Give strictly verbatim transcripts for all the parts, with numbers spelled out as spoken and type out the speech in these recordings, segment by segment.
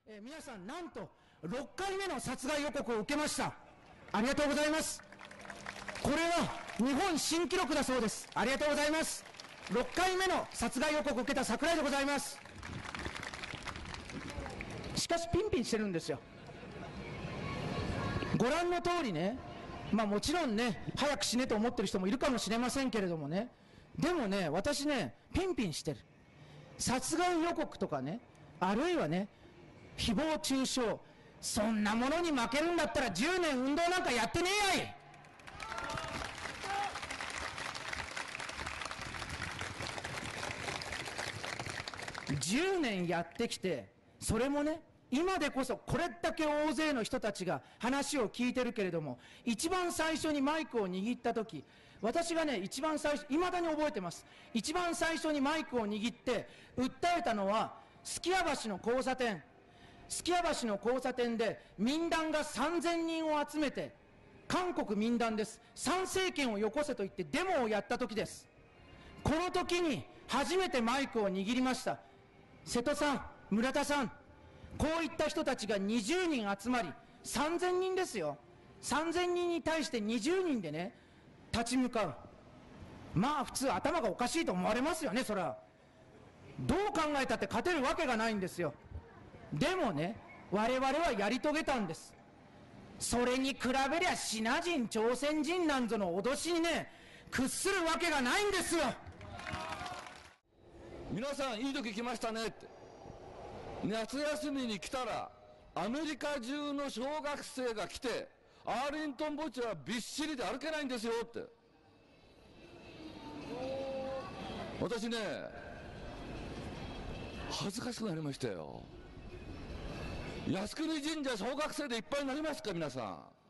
えー、皆さん、なんとろっかいめの殺害予告を受けました。ありがとうございます。これは日本新記録だそうです。ありがとうございます。ろっかいめの殺害予告を受けた櫻井でございます。しかしピンピンしてるんですよ。ご覧の通りね、まあもちろんね、早く死ねと思ってる人もいるかもしれませんけれどもね、でもね、私ね、ピンピンしてる。殺害予告とかね、あるいはね、誹謗中傷、そんなものに負けるんだったらじゅうねん運動なんかやってねえやい。じゅうねんやってきて、それもね、今でこそこれだけ大勢の人たちが話を聞いてるけれども、一番最初にマイクを握ったとき、私がね、一番最初、いまだに覚えてます。一番最初にマイクを握って、訴えたのは、すきや橋の交差点。すきや橋の交差点で、民団がさんぜんにんを集めて、韓国民団です。参政権をよこせと言ってデモをやったときです。この時に、初めてマイクを握りました。瀬戸さん、村田さん、こういった人たちがにじゅうにん集まり、さんぜんにんですよ。さんぜんにんに対してにじゅうにんでね、立ち向かう。まあ普通頭がおかしいと思われますよね、それは。どう考えたって勝てるわけがないんですよ。でもね、我々はやり遂げたんです。それに比べりゃシナ人、朝鮮人なんぞの脅しにね、屈するわけがないんですよ。 皆さんいい時来ましたねって。夏休みに来たらアメリカ中の小学生が来てアーリントン墓地はびっしりで歩けないんですよって。私ね、恥ずかしくなりましたよ。靖国神社小学生でいっぱいになりますか皆さん。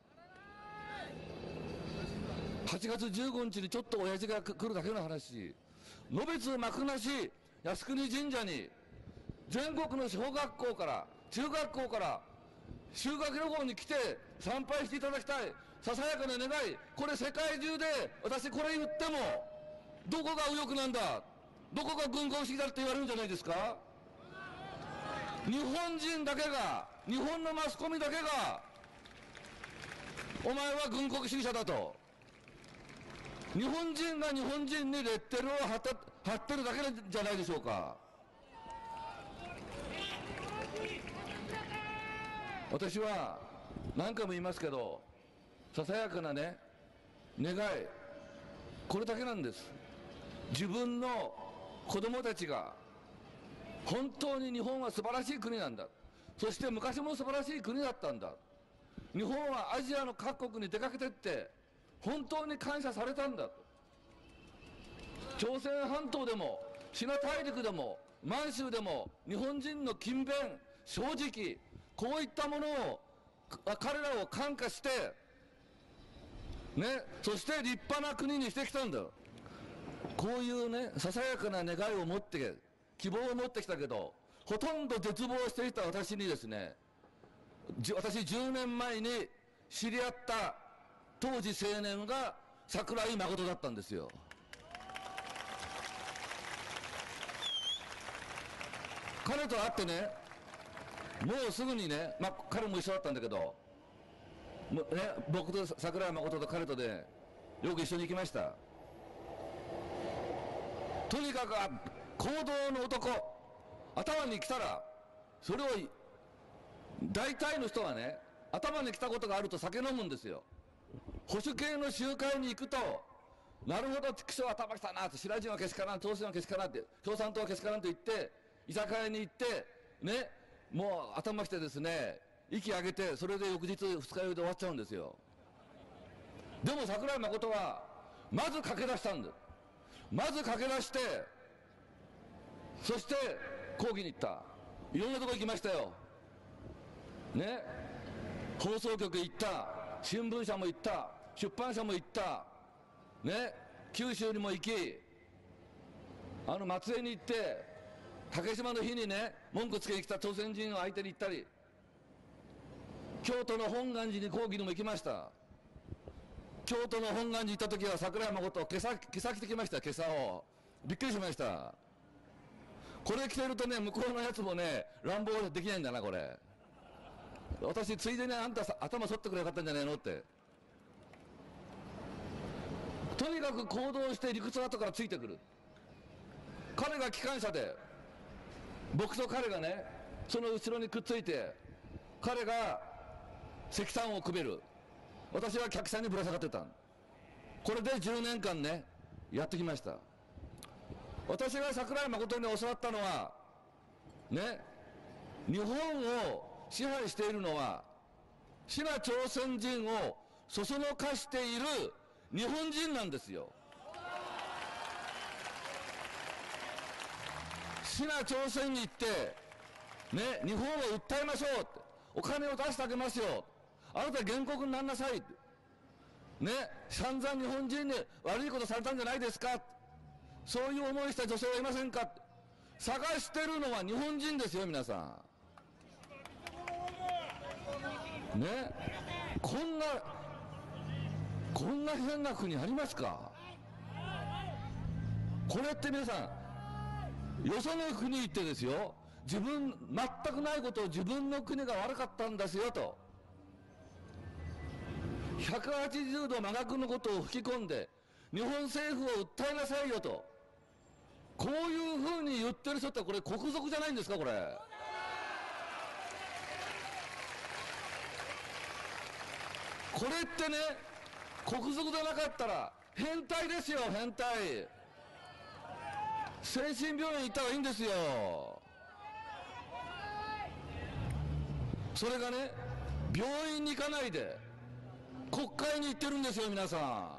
はちがつじゅうごにちにちょっと親父が来るだけの話。のべつ幕なし靖国神社に全国の小学校から中学校から修学旅行に来て参拝していただきたい、ささやかな願い。これ世界中で私これ言ってもどこが右翼なんだ、どこが軍国主義だって言われるんじゃないですか。日本人だけが、日本のマスコミだけがお前は軍国主義者だと、日本人が日本人にレッテルを貼って貼ってるだけじゃないでしょうか。私は何回も言いますけど、ささやかなね願い、これだけなんです。自分の子供たちが本当に日本は素晴らしい国なんだ、そして昔も素晴らしい国だったんだ、日本はアジアの各国に出かけてって本当に感謝されたんだと。朝鮮半島でもシナ大陸でも満州でも日本人の勤勉、正直、こういったものを彼らを感化してね、そして立派な国にしてきたんだ。こういうねささやかな願いを持って希望を持ってきたけど、ほとんど絶望していた私にですね、私じゅうねんまえに知り合った当時青年が櫻井誠だったんですよ。彼と会ってね、もうすぐにね、まあ、彼も一緒だったんだけど、もうね、僕と櫻井誠と彼とで、よく一緒に行きました。とにかく行動の男、頭に来たら、それを大体の人はね、頭に来たことがあると酒飲むんですよ。保守系の集会に行くと、なるほど、畜生頭きたなって、白人はけしからん、東鮮はけしからんって、共産党はけしからんと言って、居酒屋に行って、ね、もう頭きてですね、息上げて、それで翌日二日酔いで終わっちゃうんですよ。でも櫻井誠は、まず駆け出したんだ。まず駆け出して、そして抗議に行った。いろんなとこ行きましたよ。ね、放送局行った、新聞社も行った、出版社も行った、ね、九州にも行き、あの松江に行って、竹島の日にね、文句つけに来た朝鮮人を相手に行ったり、京都の本願寺に抗議にも行きました。京都の本願寺行った時は櫻井誠、今朝、今朝着てきました、今朝を。びっくりしました。これ着てるとね、向こうのやつもね、乱暴できないんだな、これ。 私ついでにあんたさ頭剃ってくれよかったんじゃないのって。とにかく行動して理屈が後からついてくる。彼が機関車で、僕と彼がねその後ろにくっついて、彼が石炭をくべる、私は客車にぶら下がってた。これでじゅうねんかんねやってきました。私が桜井誠に教わったのはね、日本を支配しているのはシナ朝鮮人をそそのかしている日本人なんですよ。シナ朝鮮に行ってね、日本を訴えましょうって、お金を出してあげますよ、あなた原告になりなさいってね、散々日本人に悪いことされたんじゃないですか、そういう思いした女性はいませんかって、探してるのは日本人ですよ皆さんね。こんなこんな変な国ありますか。これって皆さん、よその国行ってですよ、自分全くないことを自分の国が悪かったんですよと、ひゃくはちじゅうど真逆のことを吹き込んで日本政府を訴えなさいよと、こういうふうに言ってる人ってこれ国賊じゃないんですか。これこれってね、国賊でなかったら変態ですよ、変態。精神病院行った方がいいんですよ。それがね、病院に行かないで国会に行ってるんですよ皆さん。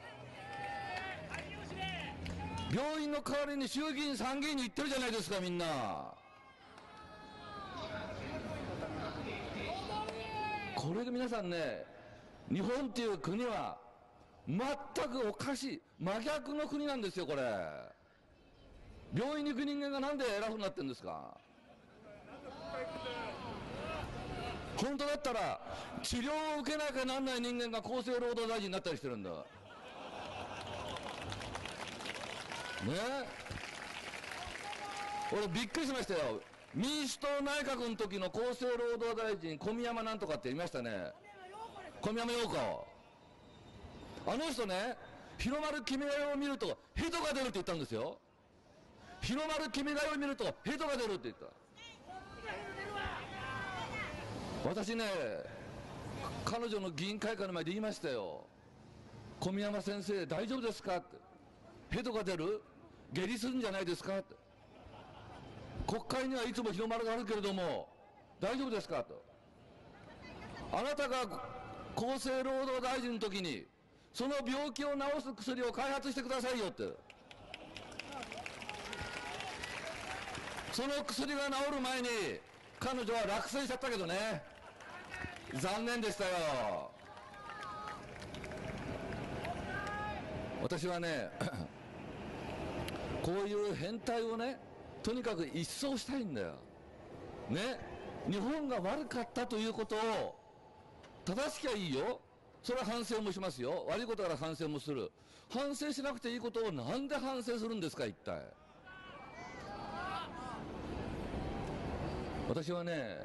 病院の代わりに衆議院参議院に行ってるじゃないですかみんな。これで皆さんね、日本っていう国は全くおかしい真逆の国なんですよ。これ病院に行く人間がなんで偉くなってるんですか。本当だったら治療を受けなきゃなんない人間が厚生労働大臣になったりしてるんだね。俺びっくりしましたよ。民主党内閣の時の厚生労働大臣小宮山なんとかって言いましたね。小宮山陽子、あの人ね、日の丸君が代を見るとヘドが出るって言ったんですよ。日の丸君が代を見るとヘドが出るって言った。私ね、彼女の議員会館の前で言いましたよ。小宮山先生大丈夫ですかって、ヘドが出る、下痢するんじゃないですかって、国会にはいつも日の丸があるけれども大丈夫ですかと、あなたが厚生労働大臣の時にその病気を治す薬を開発してくださいよって。その薬が治る前に彼女は落選しちゃったけどね、残念でしたよ。私はねこういう変態をね、とにかく一掃したいんだよね。日本が悪かったということを正しきゃいいよ、それは反省もしますよ、悪いことから反省もする。反省しなくていいことをなんで反省するんですか一体。私はね、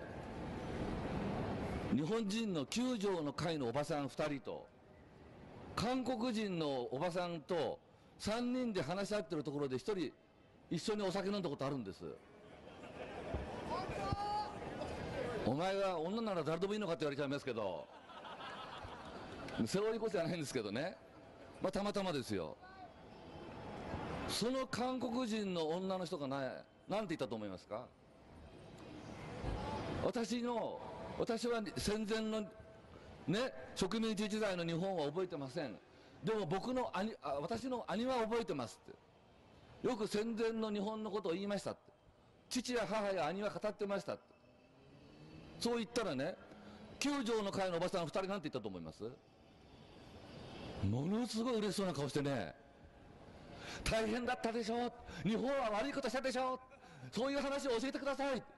日本人のきゅう条の会のおばさんふたりと韓国人のおばさんとさんにんで話し合ってるところでひとり一緒にお酒飲んだことあるんです。お前が女なら誰でもいいのかって言われちゃいますけど、セオリーこそじゃないんですけどね、まあたまたまですよ。その韓国人の女の人がね、なんて言ったと思いますか。私の私は戦前のね、植民地時代の日本は覚えてません。でも僕の兄、あ私の兄は覚えてますって。よく戦前の日本のことを言いましたって。父や母や兄は語ってましたって。そう言ったらね、きゅう条の会のおばさんふたりなんて言ったと思います？ものすごい嬉しそうな顔してね、大変だったでしょ、日本は悪いことしたでしょ、そういう話を教えてください。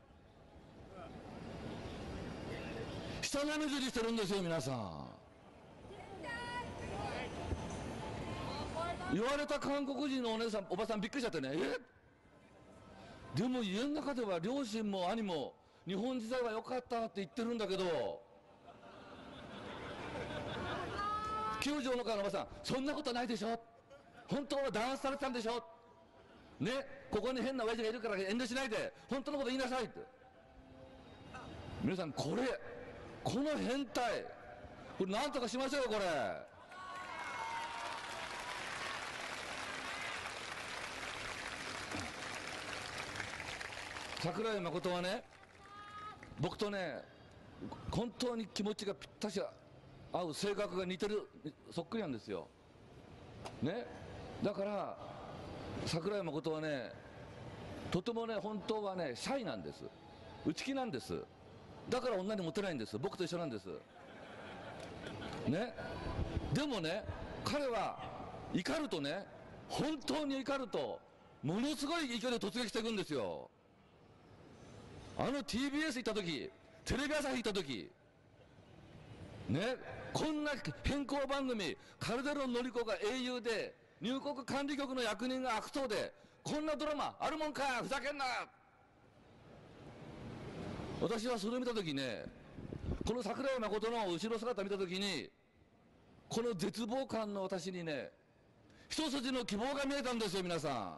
下なめずりしてるんですよ皆さん。言われた韓国人のお姉さんおばさんびっくりしちゃってね、えでも家の中では両親も兄も日本時代は良かったって言ってるんだけど、きゅう条の川のおばさん、そんなことないでしょ、本当は弾圧されてたんでしょね、ここに変な親父がいるから遠慮しないで本当のこと言いなさいって。皆さん、これこの変態、これなんとかしましょうよ。これ桜井誠はね、僕とね本当に気持ちがぴったし合う、性格が似てる、そっくりなんですよね。だから桜井誠はね、とてもね本当はねシャイなんです、内気なんです。だから女にモテないんです。僕と一緒なんですね。でもね、彼は怒るとね、本当に怒るとものすごい勢いで突撃していくんですよ。あの ティービーエス 行った時、テレビ朝日行った時ね、こんな変更番組、カルデロン・ノリコが英雄で入国管理局の役人が悪党で、こんなドラマあるもんか、ふざけんな。私はそれを見たときね、この桜井誠の後ろ姿を見たときに、この絶望感の私にね、一筋の希望が見えたんですよ、皆さん。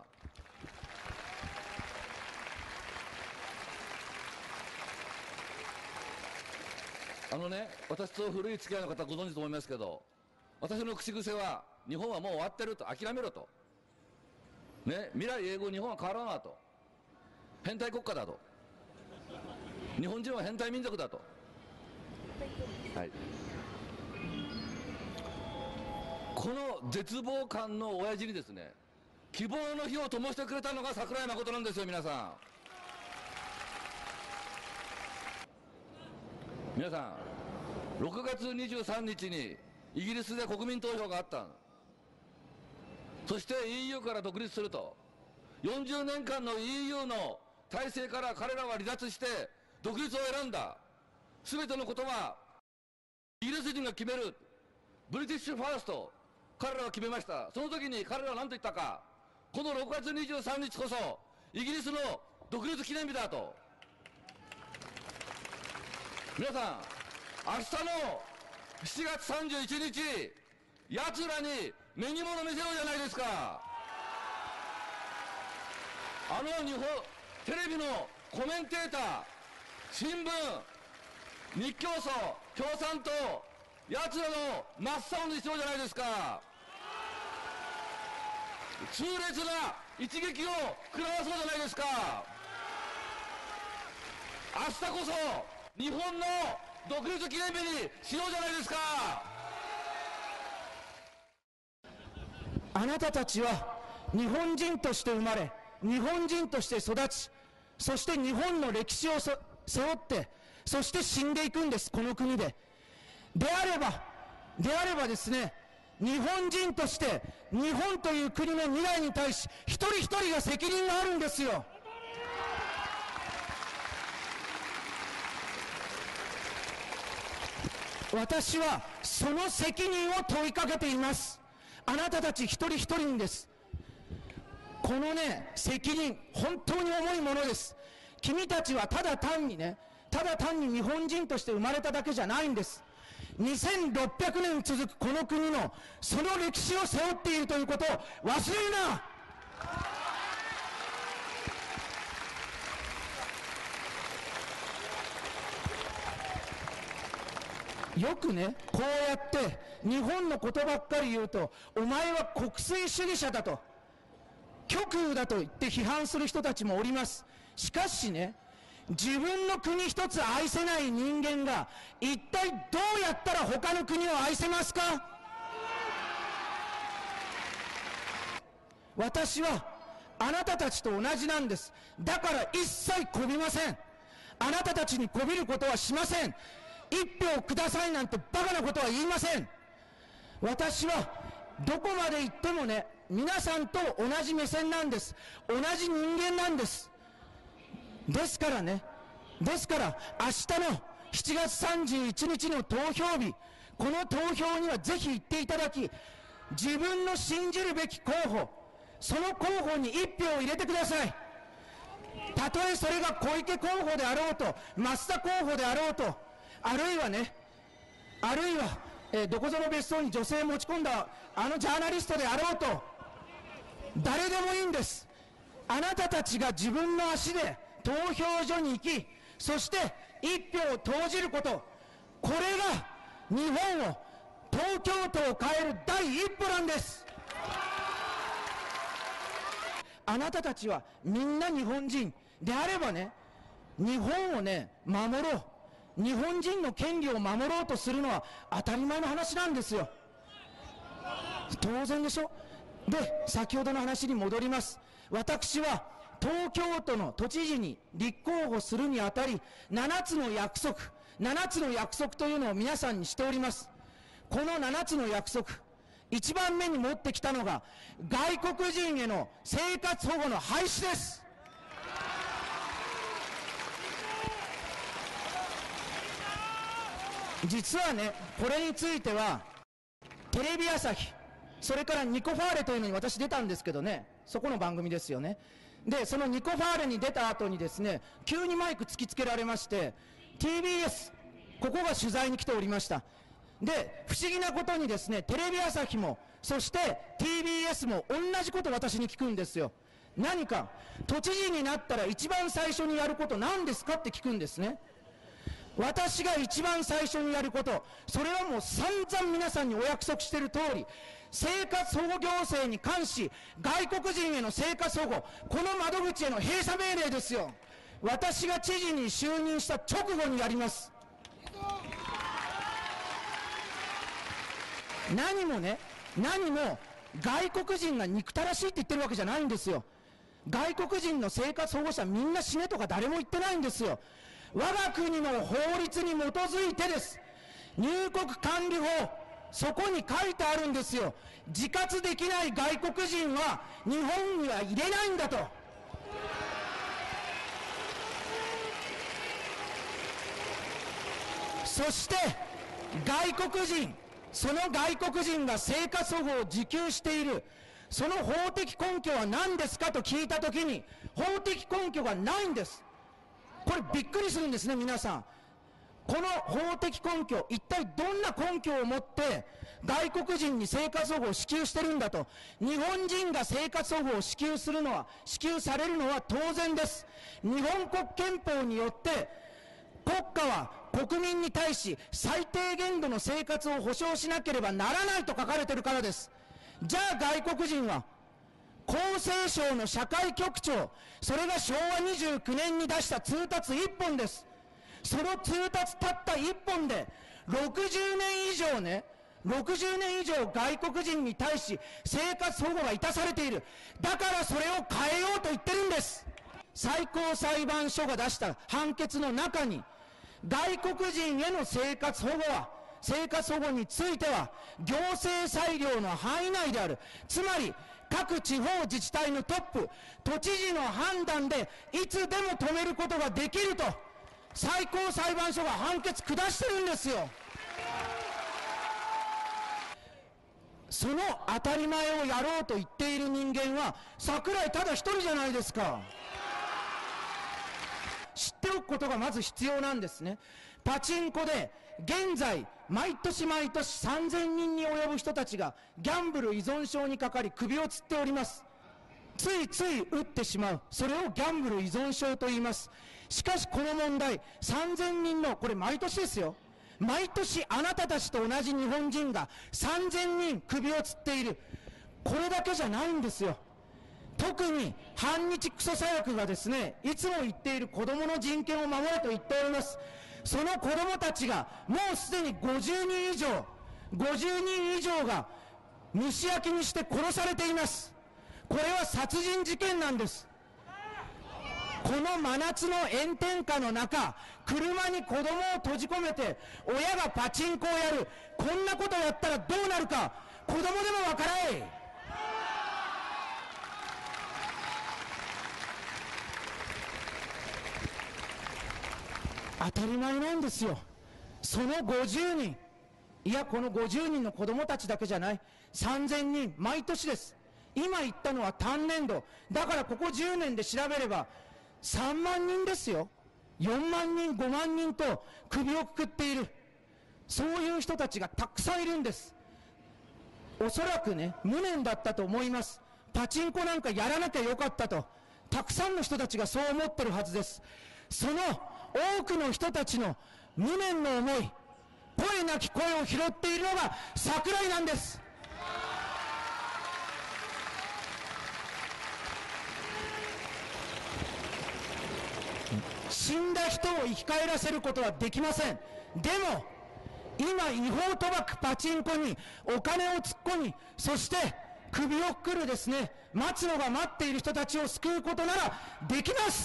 あのね、私と古い付き合いの方ご存知と思いますけど、私の口癖は、日本はもう終わってると、諦めろと。ね、未来永劫日本は変わらんわと。変態国家だと。日本人は変態民族だと。はい。この絶望感の親父にですね、希望の火を灯してくれたのが桜井誠なんですよ、皆さん。皆さん、ろくがつにじゅうさんにちにイギリスで国民投票があった。そして イーユー から独立すると。よんじゅうねんかんの イーユー の体制から彼らは離脱して独立を選んだ。すべてのことはイギリス人が決める。ブリティッシュファースト、彼らは決めました。その時に彼らは何と言ったか、このろくがつにじゅうさんにちこそイギリスの独立記念日だと。皆さん、明日のしちがつさんじゅういちにち、奴らに目に物見せようじゃないですか。あの日本テレビのコメンテーター、新聞、日教組、共産党、奴らの真っ青にしようじゃないですか。痛烈な一撃を食らわそうじゃないですか。明日こそ日本の独立記念日にしようじゃないですか。 あなたたちは日本人として生まれ、日本人として育ち、そして日本の歴史を背負って、そして死んでいくんです、この国で。であれば、であればですね、日本人として日本という国の未来に対し一人一人が責任があるんですよ。私はその責任を問いかけています。あなたたち一人一人にです。このね、責任、本当に重いものです。君たちはただ単にね、ただ単に日本人として生まれただけじゃないんです。にせんろっぴゃくねん続くこの国のその歴史を背負っているということを忘れるな。よくね、こうやって日本のことばっかり言うと、お前は国粋主義者だと、極右だと言って批判する人たちもおります。しかしね、自分の国一つ愛せない人間が一体どうやったら他の国を愛せますか。私はあなたたちと同じなんです。だから一切こびません。あなたたちにこびることはしません。一票くださいなんてバカなことは言いません。私はどこまで行ってもね、皆さんと同じ目線なんです。同じ人間なんです。ですからね、ですから明日のしちがつさんじゅういちにちの投票日、この投票にはぜひ行っていただき、自分の信じるべき候補、その候補に一票を入れてください。 たとえそれが小池候補であろうと、増田候補であろうと、あるいはね、あるいは、えー、どこぞの別荘に女性持ち込んだあのジャーナリストであろうと、誰でもいいんです。あなたたちが自分の足で投票所に行き、そして一票を投じること、これが日本を、東京都を変える第一歩なんです。あなたたちはみんな日本人であればね、日本をね、守ろう、日本人の権利を守ろうとするのは当たり前の話なんですよ。当然でしょ。で、先ほどの話に戻ります。私は東京都の都知事に立候補するにあたり、ななつの約束、ななつの約束というのを皆さんにしております。このななつの約束、一番目に持ってきたのが、外国人への生活保護の廃止です。実はね、これについては、テレビ朝日、それからニコファーレというのに私出たんですけどね、そこの番組ですよね。で、そのニコファーレに出た後にですね、急にマイク突きつけられまして、ティービーエス、ここが取材に来ておりました。で、不思議なことにですね、テレビ朝日も、そして ティービーエス も同じことを私に聞くんですよ。何か、都知事になったら一番最初にやること何ですかって聞くんですね。私が一番最初にやること、それはもう散々皆さんにお約束している通り、生活保護行政に関し、外国人への生活保護、この窓口への閉鎖命令ですよ。私が知事に就任した直後にやります。何もね、何も外国人が憎たらしいって言ってるわけじゃないんですよ。外国人の生活保護者みんな死ねとか誰も言ってないんですよ。我が国の法律に基づいてです。入国管理法、そこに書いてあるんですよ。自活できない外国人は日本には入れないんだと。そして外国人、その外国人が生活保護を受給している、その法的根拠は何ですかと聞いたときに、法的根拠がないんです。これびっくりするんですね、皆さん。この法的根拠、一体どんな根拠を持って外国人に生活保護を支給してるんだと。日本人が生活保護を支給するのは、支給されるのは当然です。日本国憲法によって国家は国民に対し最低限度の生活を保障しなければならないと書かれているからです。じゃあ外国人は、厚生省の社会局長、それがしょうわにじゅうきゅうねんに出した通達いっぽんです。その通達たったいっぽんでろくじゅうねん以上ね、ろくじゅうねん以上外国人に対し生活保護が致されている。だからそれを変えようと言ってるんです。最高裁判所が出した判決の中に、外国人への生活保護は、生活保護については行政裁量の範囲内である。つまり各地方自治体のトップ、都知事の判断でいつでも止めることができると最高裁判所が判決下してるんですよ。その当たり前をやろうと言っている人間は櫻井ただ一人じゃないですか。知っておくことがまず必要なんですね。パチンコで現在毎年毎年さんぜんにんに及ぶ人たちがギャンブル依存症にかかり首をつっております。ついつい打ってしまう、それをギャンブル依存症と言います。しかしこの問題、さんぜんにんの、これ毎年ですよ、毎年あなたたちと同じ日本人がさんぜんにん首をつっている。これだけじゃないんですよ。特に反日クソ左翼がですね、いつも言っている子どもの人権を守れと言っております。その子どもたちがもうすでにごじゅうにん以上、ごじゅうにん以上が蒸し焼きにして殺されています。これは殺人事件なんです。この真夏の炎天下の中、車に子供を閉じ込めて親がパチンコをやる、こんなことやったらどうなるか子供でもわからい。当たり前なんですよ。そのごじゅうにん、いやこのごじゅうにんの子供たちだけじゃない、さんぜんにん毎年です。今言ったのは単年度だから、ここじゅうねんで調べればさんまんにんですよ。よんまんにん、ごまんにんと首をくくっている、そういう人たちがたくさんいるんです。おそらくね、無念だったと思います。パチンコなんかやらなきゃよかったと、たくさんの人たちがそう思ってるはずです。その多くの人たちの無念の思い、声なき声を拾っているのが櫻井なんです。死んだ人を生き返らせることはできません。でも今違法賭博パチンコにお金を突っ込み、そして首をくくるですね、待つのが待っている人たちを救うことならできます。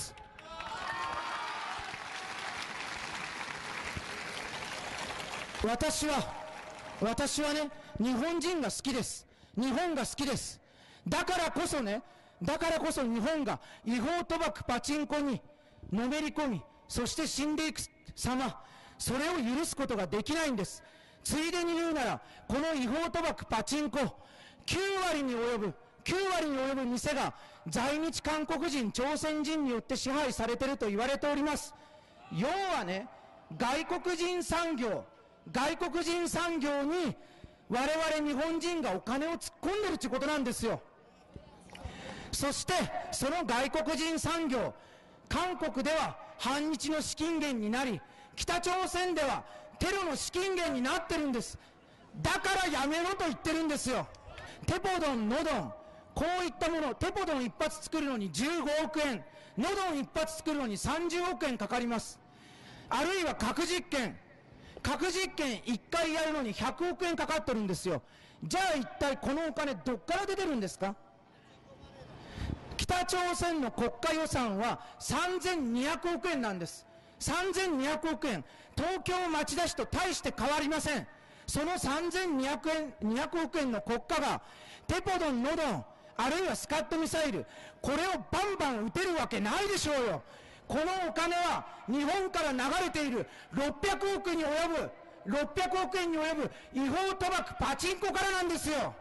私は私はね、日本人が好きです。日本が好きです。だからこそね、だからこそ日本が違法賭博パチンコにのめり込み、そして死んでいく様、それを許すことができないんです。ついでに言うなら、この違法賭博パチンコ、きゅうわりに及ぶきゅうわりに及ぶ店が在日韓国人、朝鮮人によって支配されていると言われております。要はね、外国人産業外国人産業に我々日本人がお金を突っ込んでるということなんですよ。そしてその外国人産業、韓国では反日の資金源になり、北朝鮮ではテロの資金源になってるんです。だからやめろと言ってるんですよ。テポドン、ノドン、こういったもの、テポドン一発作るのにじゅうごおくえん、ノドン一発作るのにさんじゅうおくえんかかります。あるいは核実験核実験いっかいやるのにひゃくおくえんかかってるんですよ。じゃあ一体このお金どっから出てるんですか。北朝鮮の国家予算はさんぜんにひゃくおくえんなんです。さんぜんにひゃくおくえん、東京町田市と大して変わりません。そのさんぜんにひゃくえん、にひゃくおくえんの国家がテポドン、ノドン、あるいはスカットミサイル、これをバンバン撃てるわけないでしょうよ。このお金は日本から流れているろっぴゃくおくに及ぶろっぴゃくおくえんに及ぶ違法賭博パチンコからなんですよ。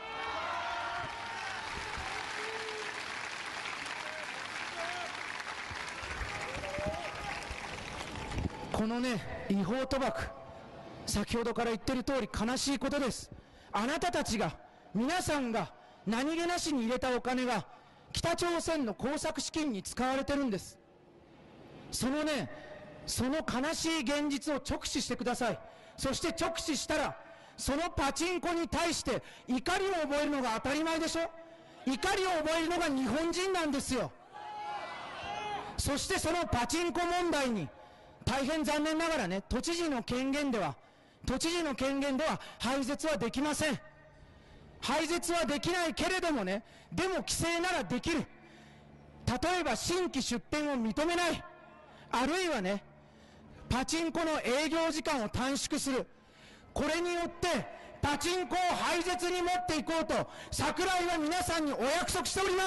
このね、違法賭博、先ほどから言ってる通り悲しいことです。あなたたちが、皆さんが何気なしに入れたお金が北朝鮮の工作資金に使われてるんです。そのね、その悲しい現実を直視してください。そして直視したら、そのパチンコに対して怒りを覚えるのが当たり前でしょ。怒りを覚えるのが日本人なんですよ。そしてそのパチンコ問題に大変残念ながらね、都知事の権限では都知事の権限では廃絶はできません。廃絶はできないけれどもね、でも規制ならできる。例えば新規出店を認めない、あるいはね、パチンコの営業時間を短縮する。これによってパチンコを廃絶に持っていこうと櫻井は皆さんにお約束しております。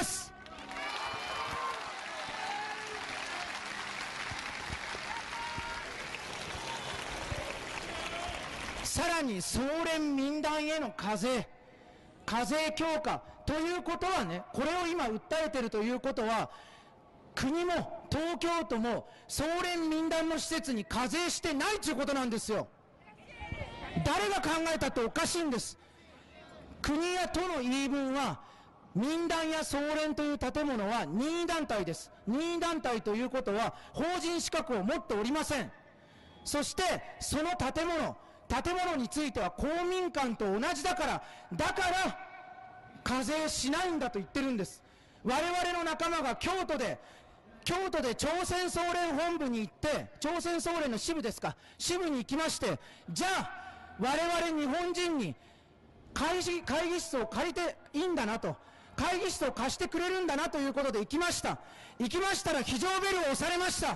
さらに総連民団への課税課税強化ということはね、これを今訴えているということは、国も東京都も総連民団の施設に課税してないということなんですよ。誰が考えたっておかしいんです。国や都の言い分は、民団や総連という建物は任意団体です。任意団体ということは法人資格を持っておりません。そしてその建物建物については公民館と同じだからだから課税しないんだと言ってるんです。我々の仲間が京都で京都で朝鮮総連本部に行って、朝鮮総連の支部ですか、支部に行きまして、じゃあ我々日本人に会議会議室を借りていいんだなと、会議室を貸してくれるんだなということで行きました。行きましたら非常ベルを押されました。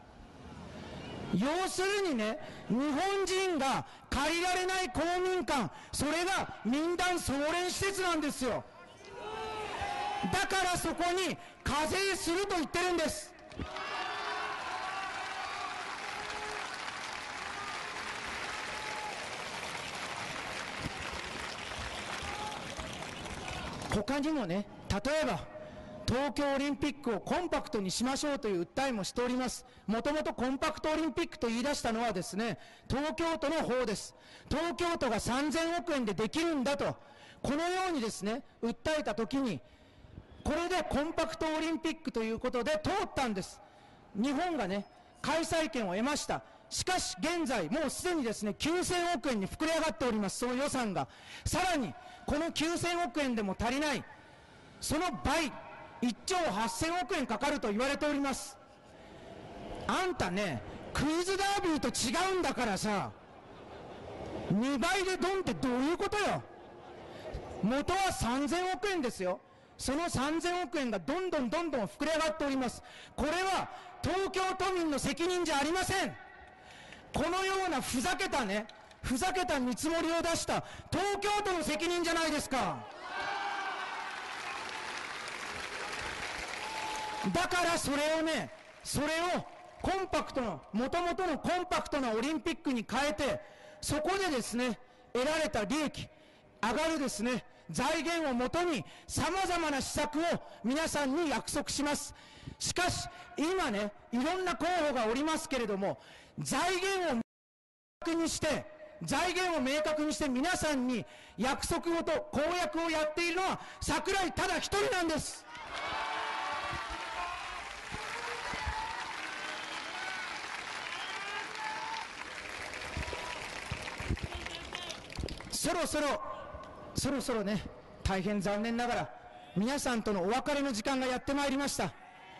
要するにね、日本人が借りられない公民館、それが民団総連施設なんですよ。だからそこに課税すると言ってるんです。他にもね、例えば東京オリンピックをコンパクトにしましょうという訴えもしております。もともとコンパクトオリンピックと言い出したのはですね、東京都の方です。東京都がさんぜんおくえんでできるんだと、このようにですね、訴えたときに、これでコンパクトオリンピックということで通ったんです。日本がね、開催権を得ました。しかし現在、もうすでにですね、きゅうせんおくえんに膨れ上がっております、その予算が。さらに、このきゅうせんおくえんでも足りない、その倍、いっちょうはっせんおくえんかかると言われております。あんたね、クイズダービーと違うんだからさ、にばいでドンってどういうことよ。元はさんぜんおくえんですよ。そのさんぜんおくえんがどんどんどんどん膨れ上がっております。これは東京都民の責任じゃありません。このようなふざけたね、ふざけた見積もりを出した東京都の責任じゃないですか。だからそれをね、それをコンパクトの、もともとのコンパクトなオリンピックに変えて、そこでですね、得られた利益、上がるですね、財源をもとにさまざまな施策を皆さんに約束します。しかし今ね、いろんな候補がおりますけれども、財源を明確にして財源を明確にして皆さんに約束ごと公約をやっているのは櫻井ただ一人なんです。そろそろそろそろね、大変残念ながら皆さんとのお別れの時間がやってまいりました。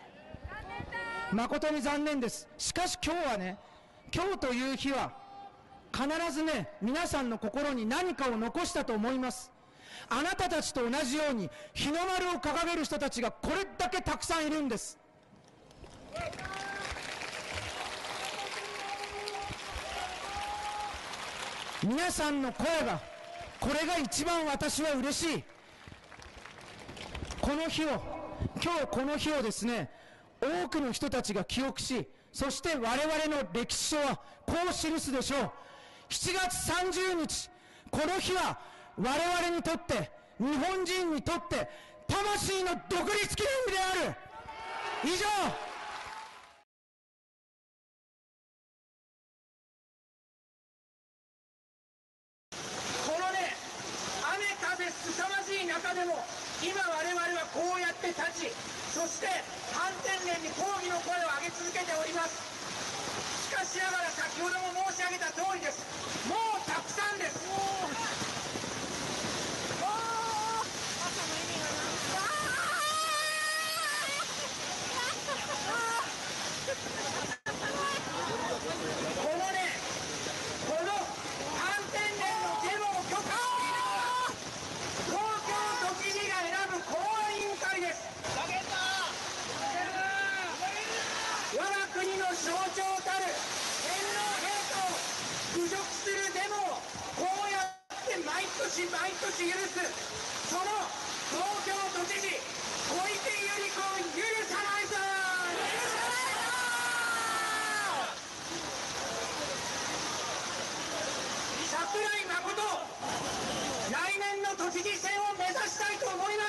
誠に残念です。しかし今日はね、今日という日は必ずね、皆さんの心に何かを残したと思います。あなたたちと同じように日の丸を掲げる人たちがこれだけたくさんいるんです。皆さんの声が、これが一番私は嬉しい。この日を、今日この日をですね、多くの人たちが記憶し、そして我々の歴史書はこう記すでしょう。しちがつさんじゅうにち、この日は我々にとって、日本人にとって魂の独立記念日である。以上。このね、雨風凄まじい中でも今我々はこうやって立ち、そして反天連に抗議の声を上げ続けております。しかしながら先ほども申し上げた通りです。もうたくさんです。このね、この反天連のデモを許可、東京都知事が選ぶ公安委員会です。我が国の象徴たる天皇陛下を侮辱するデモをこうやって毎年毎年許す、その東京都知事小池百合子を許さないぞ。櫻井誠、来年の都知事選を目指したいと思います。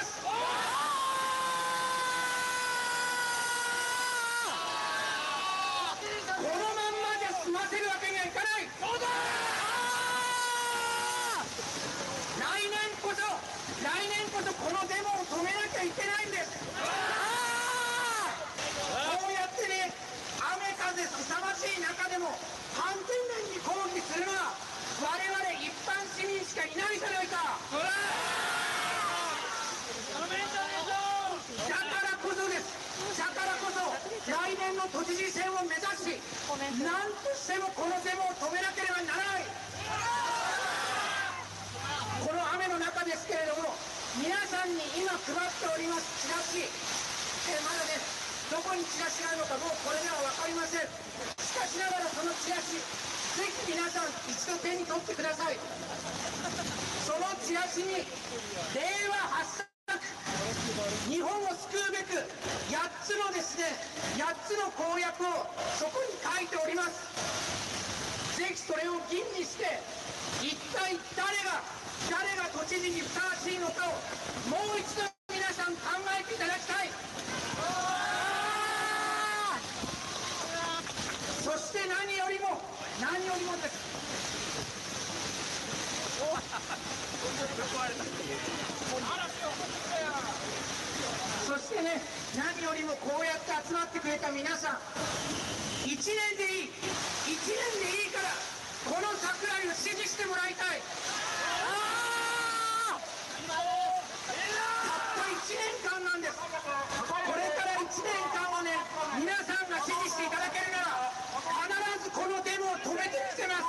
このまんまじゃ済ませるわけにはいかない。そうだ。来年こそ来年こそこのデモを止めなきゃいけないんです。こうやってね、雨風凄まじい中でも反天連に抗議するのは我々一般市民しかいないじゃないか。だからこそです。だからこそ来年の都知事選を目指し、何としてもこのデモを止めなければならない。この雨の中ですけれども、皆さんに今配っておりますチラシ、えまだね、どこにチラシがあるのかもうこれでは分かりません。しかしながらそのチラシ、ぜひ皆さん一度手に取ってください。そのチラシに令和発作、日本を救うべくやっつのですね、やっつの公約をそこに書いております。ぜひそれを吟味して、一体誰が誰が都知事にふさわしいのかをもう一度皆さん考えていただきたい。 何よりもこうやって集まってくれた皆さん、いちねんでいい、いちねんでいいからこの桜井を支持してもらいたい。たったいちねんかんなんです。これからいちねんかんをね、皆さんが支持していただけるなら必ずこのデモを止めてみせます。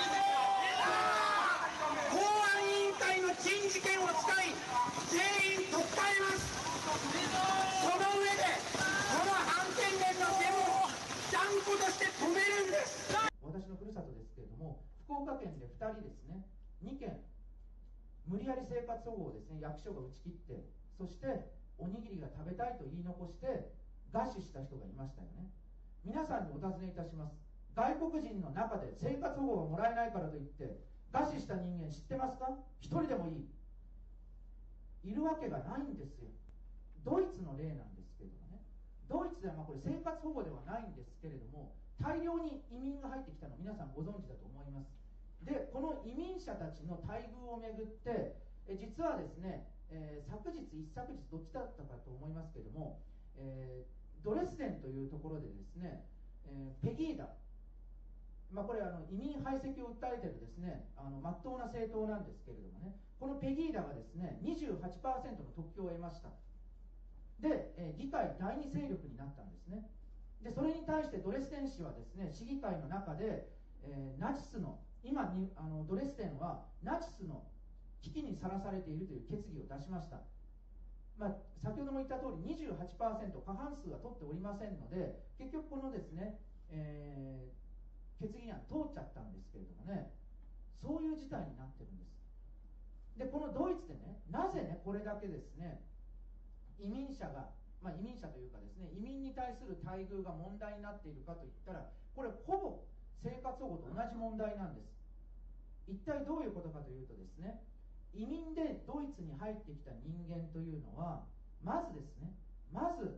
公安委員会の人事権を使い全員取っ換えます。その上でこの反権連のデモを断固として止めるんです。私のふるさとですけれども、福岡県でふたりですね、にけん無理やり生活保護をですね役所が打ち切って、そしておにぎりが食べたいと言い残して餓死した人がいましたよね。皆さんにお尋ねいたします。外国人の中で生活保護がもらえないからといって餓死した人間知ってますか？一人でもいいいるわけがないんですよ。ドイツの例なんですけれどもね、ドイツではまあこれ生活保護ではないんですけれども、大量に移民が入ってきたのを皆さんご存知だと思います。でこの移民者たちの待遇をめぐってえ実はですね、えー、昨日一昨日どっちだったかと思いますけれども、えー、ドレスデンというところでですね、えー、ペギーダ、まあ、これあの移民排斥を訴えているですね、あの真っ当な政党なんですけれどもね、このペギーダがですね にじゅうはちパーセント の得票を得ました。で、えー、議会第二勢力になったんですね。でそれに対してドレスデン市はですね、市議会の中で、えー、ナチスの今にあのドレスデンはナチスの危機にさらされているという決議を出しました。まあ、先ほども言った通り にじゅうはちパーセント 過半数は取っておりませんので、結局このですね、えー、決議案通っちゃったんですけれどもね、そういう事態になってるんです。でこのドイツでね、なぜねこれだけですね移民者が、まあ、移民者というかですね、移民に対する待遇が問題になっているかといったら、これほぼ生活保護と同じ問題なんです。一体どういうことかというとですね、移民でドイツに入ってきた人間というのは、まずですね、まず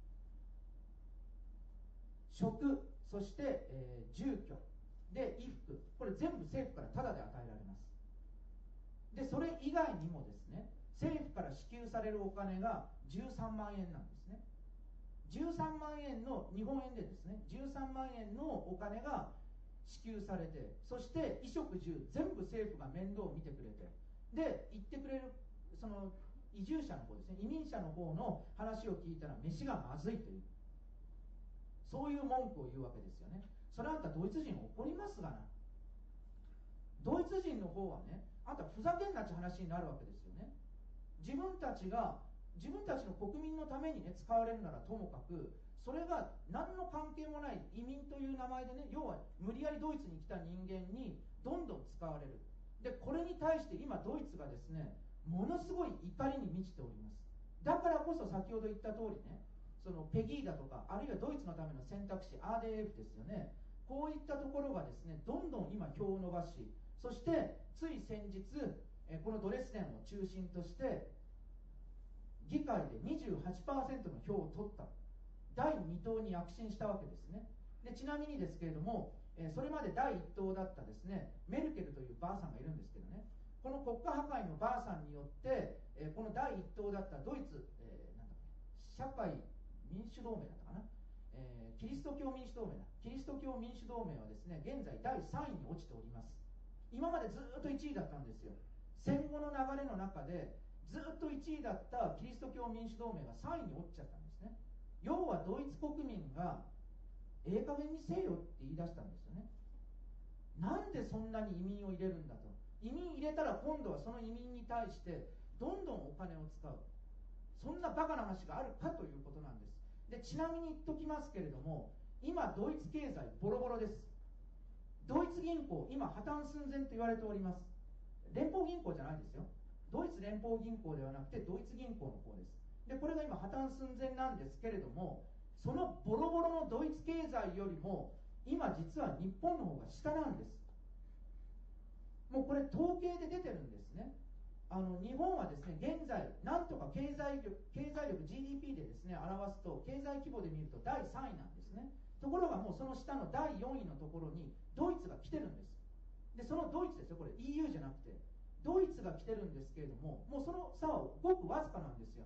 食、そして、えー、住居で衣服、これ全部政府からタダで与えられます。でそれ以外にもですね、政府から支給されるお金がじゅうさんまんえんなんですね。じゅうさんまんえんの日本円でですね、じゅうさんまんえんのお金が支給されて、そして衣食住全部政府が面倒を見てくれて、で言ってくれるその移住者の方ですね、移民者の方の話を聞いたら飯がまずいという、そういう文句を言うわけですよね。それあんたドイツ人怒りますがな。ドイツ人の方はね、あんたふざけんなって話になるわけですよね。自分たちが自分たちの国民のためにね使われるならともかく、それが何の関係もない移民という名前でね、要は無理やりドイツに来た人間にどんどん使われる。でこれに対して今ドイツがですね、ものすごい怒りに満ちております。だからこそ先ほど言った通りね、そのペギーダとか、あるいはドイツのための選択肢 アーデーエフ ですよね、こういったところがですねどんどん今票を伸ばし、そしてつい先日えこのドレスデンを中心として議会で にじゅうはちパーセント の票を取った、だいに党に躍進したわけですね。でちなみにですけれども、えー、それまでだいいち党だったですねメルケルというばあさんがいるんですけどね、この国家破壊のばあさんによって、えー、このだいいち党だったドイツ、えー、なんだ社会民主同盟だったかな、えー、キリスト教民主同盟だキリスト教民主同盟はですね現在だいさんいに落ちております。今までずっといちいだったんですよ。戦後の流れの中でずっといちいだったキリスト教民主同盟がさんいに落ちちゃったんですね。要はドイツ国民がええ加減にせえよって言い出したんですよね。なんでそんなに移民を入れるんだと。移民入れたら今度はその移民に対してどんどんお金を使う、そんなバカな話があるかということなんです。でちなみに言っときますけれども、今ドイツ経済ボロボロです。ドイツ銀行今破綻寸前と言われております。連邦銀行じゃないですよ。ドイツ連邦銀行ではなくてドイツ銀行の方です。でこれが今破綻寸前なんですけれども、そのボロボロのドイツ経済よりも今実は日本の方が下なんです。もうこれ統計で出てるんですね。あの日本はですね現在なんとか経済力経済力 ジーディーピー でですね表すと経済規模で見るとだいさんいなんですね。ところがもうその下のだいよんいのところにドイツが来てるんです。でそのドイツですよ、これ イーユー じゃなくてドイツが来てるんですけれども、もうその差はごくわずかなんですよ。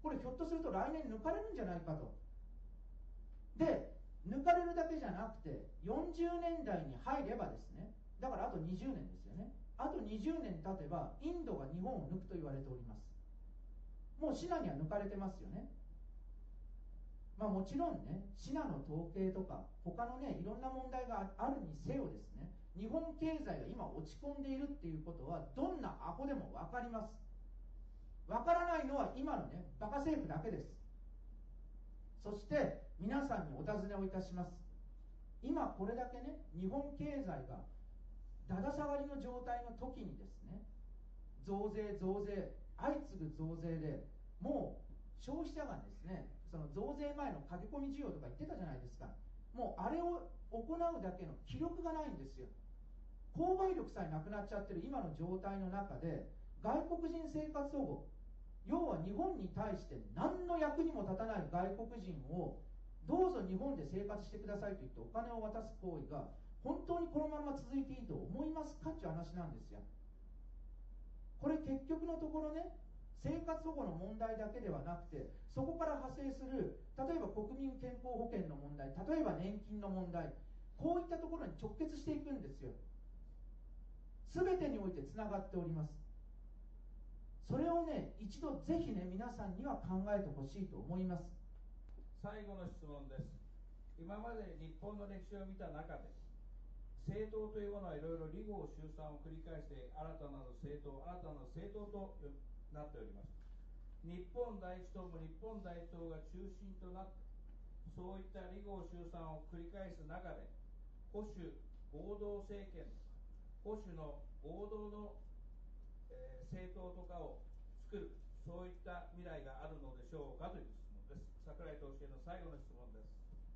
これひょっとすると来年抜かれるんじゃないかと。で抜かれるだけじゃなくてよんじゅうねんだいに入ればですね、だからあとにじゅうねんですよね。あとにじゅうねん経てばインドが日本を抜くと言われております。もうシナには抜かれてますよね。まあもちろんね、シナの統計とか他のねいろんな問題があるにせよですね、日本経済が今落ち込んでいるっていうことはどんなアホでも分かります。分からないのは今のねバカ政府だけです。そして皆さんにお尋ねをいたします。今これだけね日本経済がだだ下がりの状態の時にですね、増税増税相次ぐ増税でもう消費者がですね、その増税前の駆け込み需要とか言ってたじゃないですか。もうあれを行うだけの気力がないんですよ。購買力さえなくなっちゃってる今の状態の中で、外国人生活保護、要は日本に対して何の役にも立たない外国人をどうぞ日本で生活してくださいと言ってお金を渡す行為が本当にこのまま続いていいと思いますかっていう話なんですよ。これ結局のところね、生活保護の問題だけではなくて、そこから派生する例えば国民健康保険の問題、例えば年金の問題、こういったところに直結していくんですよ。全てにおいてつながっております。それをね一度ぜひね皆さんには考えてほしいと思います。 最後の質問です。今まで日本の歴史を見た中で、政党というものはいろいろ離合集散を繰り返して新たなる政党、新たなる政党となっております。日本第一党も日本第一党が中心となって、そういった離合集散を繰り返す中で、保守合同政権、保守の合同の、えー、政党とかを作る、そういった未来があるのでしょうかという質問です。櫻井党首への最後の質問です。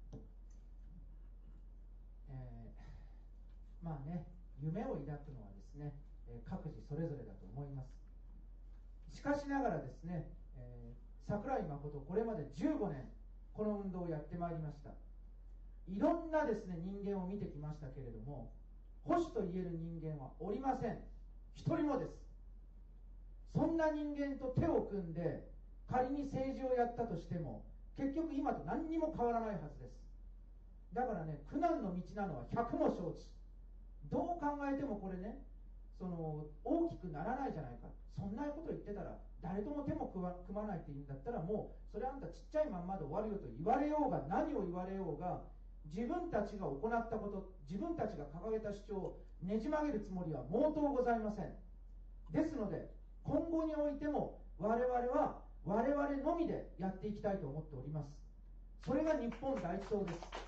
えー、まあね、夢を抱くのはですね、えー、各自それぞれだと思います。しかしながらですね、えー、櫻井誠これまでじゅうごねんこの運動をやってまいりました。いろんなですね人間を見てきましたけれども、保守と言える人間はおりません。一人もです。そんな人間と手を組んで仮に政治をやったとしても結局今と何にも変わらないはずです。だからね、苦難の道なのは百も承知。どう考えてもこれね、その大きくならないじゃないか、そんなこと言ってたら誰とも手も組まないって言うんだったら、もうそれあんたちっちゃいまんまで終わるよと言われようが何を言われようが、自分たちが行ったこと、自分たちが掲げた主張をねじ曲げるつもりは毛頭ございません。ですので今後においても我々は我々のみでやっていきたいと思っております。それが日本第一党です。